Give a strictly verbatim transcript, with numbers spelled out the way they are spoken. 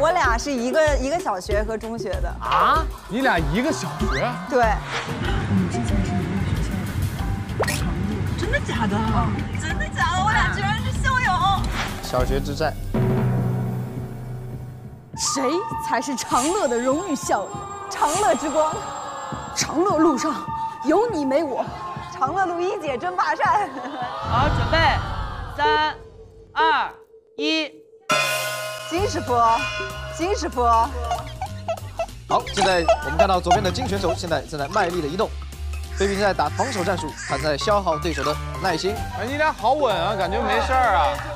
我俩是一个一个小学和中学的啊？你俩一个小学？ 对。 你之前是一个学校的常路，真的假的？ 真的假的？我俩居然是校友。 小学之战， 谁才是长乐的荣誉校友？ 长乐之光， 长乐路上有你没我。 长乐路一姐争霸战。 好，准备，三、二、一。 金师傅，金师傅。 好，现在我们看到左边的金选手现在正在卖力的移动，菲比正在打防守战术，他在消耗对手的耐心。 哎，你俩好稳啊，感觉没事儿啊。